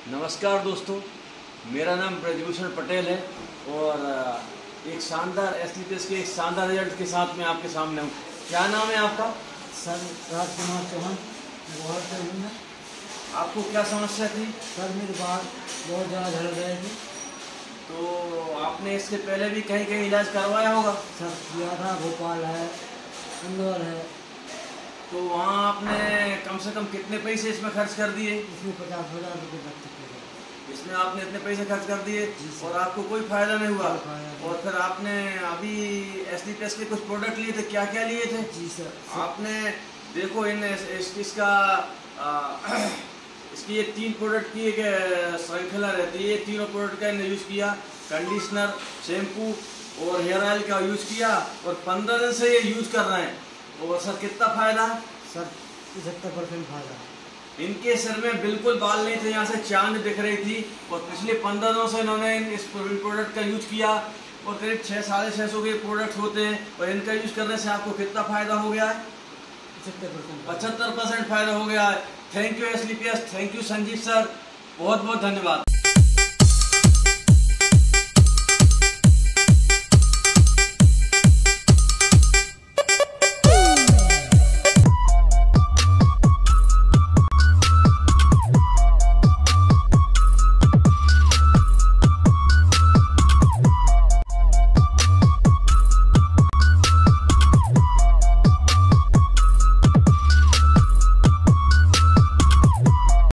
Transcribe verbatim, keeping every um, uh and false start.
नमस्कार दोस्तों, मेरा नाम ब्रजभूषण पटेल है और एक शानदार एसलीपीएस के एक शानदार रिजल्ट के साथ मैं आपके सामने हूँ। क्या नाम है आपका? सर राजकुमार चौहान। बहुत से हूँ मैं। आपको क्या समस्या थी? सर मेरे बाल बहुत ज़्यादा झड़ गए थे। तो आपने इसके पहले भी कहीं कहीं इलाज करवाया होगा? सर किया था, भोपाल है, इंदौर है। तो वहाँ आपने कम से कम कितने पैसे इसमें खर्च कर दिए? इसमें पचास हज़ार रुपये खर्च किए। इसमें आपने इतने पैसे खर्च कर दिए सर। और आपको कोई फायदा नहीं हुआ? कोई फायदा नहीं। और फिर आपने अभी एसलीपीएस के कुछ प्रोडक्ट लिए थे, क्या क्या लिए थे? जी सर। आपने देखो इन इस, इसका आ, इसकी ये तीन प्रोडक्ट की एक श्रृंखला रहती है। ये तीनों प्रोडक्ट का इन्हें यूज़ किया, कंडीशनर, शैम्पू और हेयर ऑयल का यूज़ किया और पंद्रह दिन से ये यूज़ कर रहे हैं। और सर कितना फायदा? सर पचहत्तर परसेंट फायदा। इनके सिर में बिल्कुल बाल नहीं थे, यहाँ से चांद दिख रही थी और पिछले पंद्रह दिनों से इन्होंने इस प्रोडक्ट का यूज किया और करीब छः साढ़े छः सौ के प्रोडक्ट होते हैं और इनका यूज करने से आपको कितना फायदा हो गया है? पचहत्तर परसेंट पचहत्तर परसेंट फायदा हो गया है। Thank you SLPS, thank you Sanjeev sir, बहुत बहुत धन्यवाद।